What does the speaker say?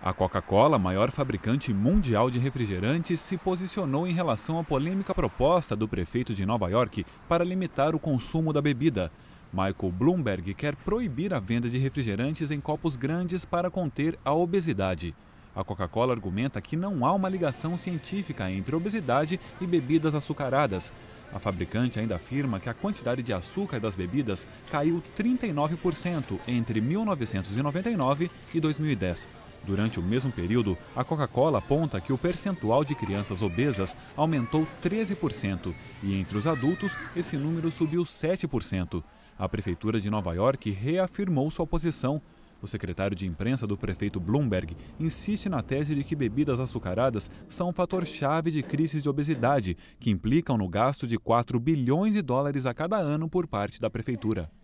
A Coca-Cola, maior fabricante mundial de refrigerantes, se posicionou em relação à polêmica proposta do prefeito de Nova York para limitar o consumo da bebida. Michael Bloomberg quer proibir a venda de refrigerantes em copos grandes para conter a obesidade. A Coca-Cola argumenta que não há uma ligação científica entre obesidade e bebidas açucaradas. A fabricante ainda afirma que a quantidade de açúcar das bebidas caiu 39% entre 1999 e 2010. Durante o mesmo período, a Coca-Cola aponta que o percentual de crianças obesas aumentou 13% e entre os adultos esse número subiu 7%. A Prefeitura de Nova York reafirmou sua posição. O secretário de imprensa do prefeito Bloomberg insiste na tese de que bebidas açucaradas são um fator-chave de crises de obesidade, que implicam no gasto de 4 bilhões de dólares a cada ano por parte da prefeitura.